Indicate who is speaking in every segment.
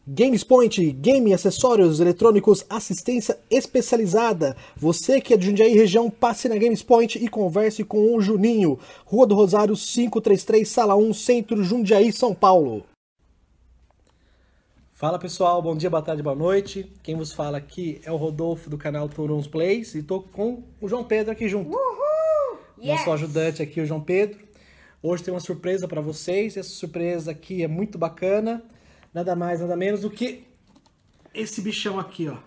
Speaker 1: GamesPoint, game, acessórios eletrônicos, assistência especializada. Você que é de Jundiaí região, passe na GamesPoint e converse com o Juninho. Rua do Rosário 533, Sala 1, Centro, Jundiaí, São Paulo. Fala pessoal, bom dia, boa tarde, boa noite. Quem vos fala aqui é o Rodolfo do canal Turons Plays e tô com o João Pedro aqui junto.
Speaker 2: Uhul! Yes!
Speaker 1: Nosso ajudante aqui, o João Pedro. Hoje tem uma surpresa para vocês. Essa surpresa aqui é muito bacana. Nada mais, nada menos do que esse bichão aqui, ó.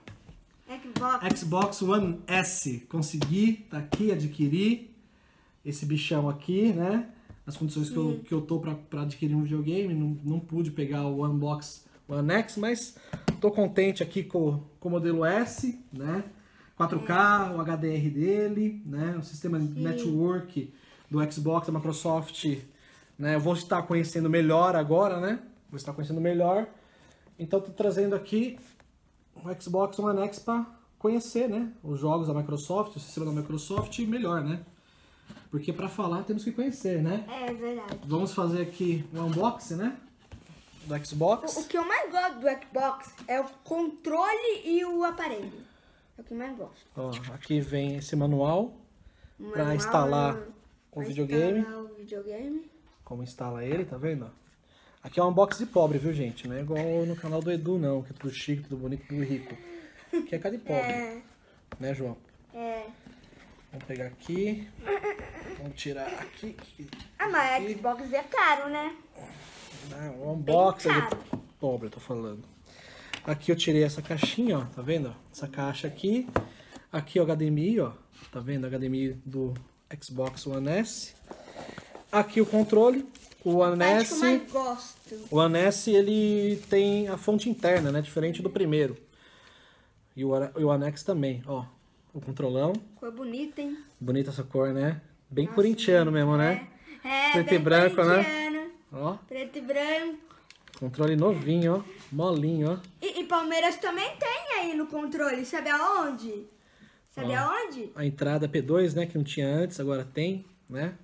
Speaker 1: Xbox One S. Consegui, tá aqui, adquirir esse bichão aqui, né? Nas condições que eu tô para adquirir um videogame. Não pude pegar o Unbox One X, mas tô contente aqui com o modelo S, né? 4K, o HDR dele, né? O sistema network do Xbox, da Microsoft, né? Eu vou estar conhecendo melhor agora, né? Vou estar conhecendo melhor. Então tô trazendo aqui o Xbox One X para conhecer, né? Os jogos da Microsoft, o sistema da Microsoft melhor, né? Porque para falar temos que conhecer, né?
Speaker 2: É verdade.
Speaker 1: Vamos fazer aqui um unboxing, né? Do Xbox.
Speaker 2: O que eu mais gosto do Xbox é o controle e o aparelho. É o que eu mais gosto.
Speaker 1: Ó, aqui vem esse manual para instalar o videogame. Como instala ele, tá vendo? Aqui é um unboxing de pobre, viu, gente? Não é igual no canal do Edu, não, que é tudo chique, tudo bonito, tudo rico. Aqui é cara de pobre. Né, João?
Speaker 2: É.
Speaker 1: Vamos pegar aqui. Vamos tirar aqui.
Speaker 2: Mas Xbox é caro, né?
Speaker 1: Não, o unboxing de pobre, eu tô falando. Aqui eu tirei essa caixinha, ó, tá vendo? Essa caixa aqui. Aqui o HDMI, ó. Tá vendo? O HDMI do Xbox One S. Aqui o controle. O One S, o One S, ele tem a fonte interna, né? Diferente do primeiro. E o One X também, ó. O controlão.
Speaker 2: Cor bonita, hein?
Speaker 1: Bonita essa cor, né? Bem corintiano mesmo, né?
Speaker 2: Preto
Speaker 1: e branco, né? Ó.
Speaker 2: Preto e branco.
Speaker 1: Controle novinho, ó. Molinho, ó.
Speaker 2: E Palmeiras também tem aí no controle. Sabe aonde? Sabe aonde?
Speaker 1: A entrada P2, né? Que não tinha antes, agora tem, né?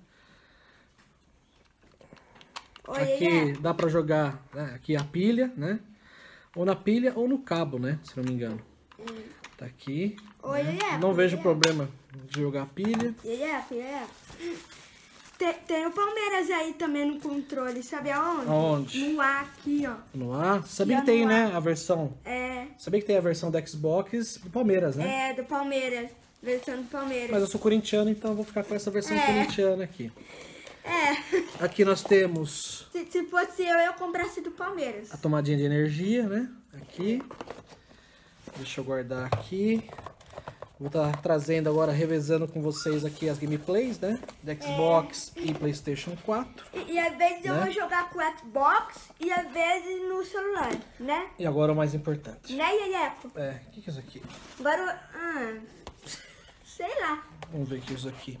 Speaker 1: Aqui dá pra jogar, né, aqui a pilha, né? Ou na pilha ou no cabo, né? Se não me engano. Tá aqui. Né? Não vejo problema de jogar a pilha.
Speaker 2: Tem o Palmeiras aí também no controle, sabe aonde?
Speaker 1: Aonde?
Speaker 2: No A aqui, ó.
Speaker 1: No A? Sabia que tem, né? A versão. Sabia que tem a versão do Xbox do Palmeiras, né?
Speaker 2: Do Palmeiras. Versão do Palmeiras.
Speaker 1: Mas eu sou corintiano, então eu vou ficar com essa versão corintiana aqui. Aqui nós temos...
Speaker 2: Se fosse eu comprasse do Palmeiras.
Speaker 1: A tomadinha de energia, né? Aqui. Deixa eu guardar aqui. Vou estar trazendo agora, revezando com vocês aqui as gameplays, né? De Xbox e PlayStation 4.
Speaker 2: E às vezes eu vou jogar com o Xbox e às vezes no celular, né?
Speaker 1: E agora o mais importante.
Speaker 2: Né, Iaieco?
Speaker 1: O que é isso aqui?
Speaker 2: Agora, sei lá.
Speaker 1: Vamos ver o que é isso aqui.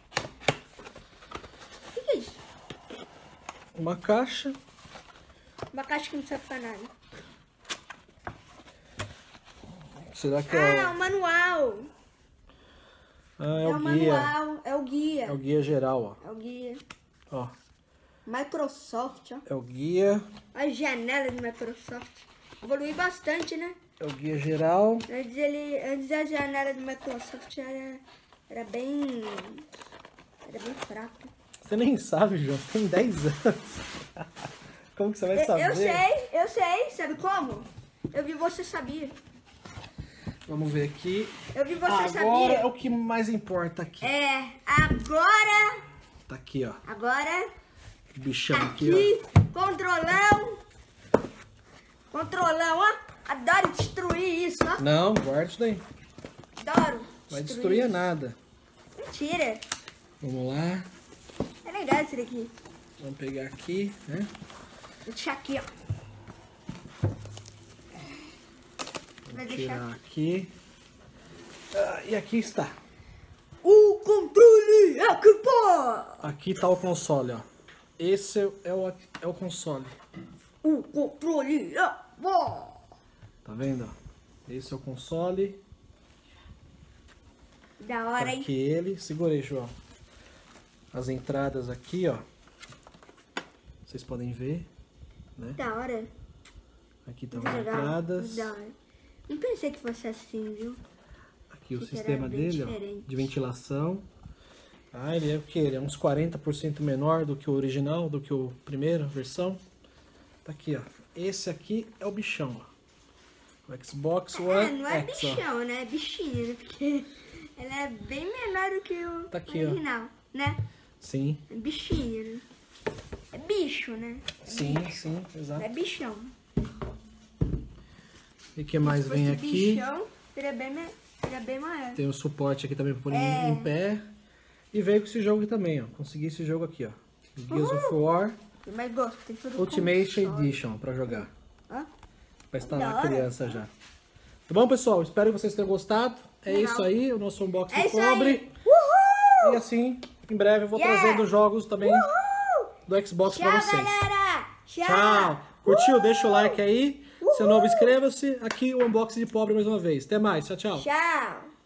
Speaker 2: O que é isso?
Speaker 1: Uma caixa.
Speaker 2: Uma caixa que não serve pra nada.
Speaker 1: Será que
Speaker 2: é o manual.
Speaker 1: É o
Speaker 2: guia.
Speaker 1: Manual,
Speaker 2: é o guia.
Speaker 1: É o guia geral, ó.
Speaker 2: É o guia.
Speaker 1: Ó.
Speaker 2: Microsoft, ó.
Speaker 1: É o guia.
Speaker 2: A janela do Microsoft. Evoluiu bastante, né?
Speaker 1: É o guia geral.
Speaker 2: Antes a janela do Microsoft era bem fraca.
Speaker 1: Você nem sabe, João. Tem 10 anos. Como que você vai saber?
Speaker 2: Eu sei. Sabe como? Eu vi Você Sabia.
Speaker 1: Vamos ver aqui.
Speaker 2: Eu vi Você Sabia.
Speaker 1: Agora é o que mais importa aqui.
Speaker 2: Agora...
Speaker 1: Tá aqui, ó.
Speaker 2: Agora...
Speaker 1: O bichão aqui,
Speaker 2: ó. Controlão. Controlão, ó. Adoro destruir isso, ó.
Speaker 1: Não, guarda isso daí.
Speaker 2: Adoro.
Speaker 1: Vai destruir nada.
Speaker 2: Mentira.
Speaker 1: Vamos lá.
Speaker 2: É legal esse daqui.
Speaker 1: Vamos pegar aqui, né?
Speaker 2: Vou deixar aqui, ó.
Speaker 1: Vou tirar aqui. E aqui está.
Speaker 2: O controle Xbox.
Speaker 1: Aqui tá o console, ó. Esse é o console.
Speaker 2: O controle Xbox.
Speaker 1: Tá vendo? Esse é o console.
Speaker 2: Da hora, hein?
Speaker 1: Aqui ele. Segurei, João. As entradas aqui, ó. Vocês podem ver, né?
Speaker 2: Da hora.
Speaker 1: Aqui estão as entradas.
Speaker 2: Não pensei que fosse assim, viu?
Speaker 1: Aqui o sistema dele, ó, de ventilação. Ah, ele é o que? Ele é uns 40% menor do que o original, do que o primeira versão. Tá aqui, ó. Esse aqui é o bichão, ó. O Xbox One
Speaker 2: não é
Speaker 1: X,
Speaker 2: bichão, né? É bichinho, né? Porque ele é bem menor do que o
Speaker 1: tá aqui,
Speaker 2: original, né?
Speaker 1: Sim.
Speaker 2: É bichinho, né? É bicho, né? É
Speaker 1: sim,
Speaker 2: bicho.
Speaker 1: sim, exato.
Speaker 2: É bichão.
Speaker 1: E o que mais vem aqui?
Speaker 2: Bichão, ele é bem maior.
Speaker 1: Tem o suporte aqui também para pôr em pé. E veio com esse jogo aqui também, ó. Consegui esse jogo aqui, ó. Gears of War
Speaker 2: Mas gostei,
Speaker 1: Ultimate Edition para jogar. Vai instalar a
Speaker 2: hora.
Speaker 1: criança já. Tá bom, pessoal? Espero que vocês tenham gostado. É isso aí, o nosso unboxing
Speaker 2: isso
Speaker 1: pobre.
Speaker 2: aí. Uhul!
Speaker 1: E assim, em breve eu vou trazendo jogos também do Xbox para vocês.
Speaker 2: Galera!
Speaker 1: Tchau! Curtiu? Deixa o like aí. Se é novo, inscreva-se. Aqui o unboxing de pobre mais uma vez. Até mais. Tchau, tchau.
Speaker 2: Tchau!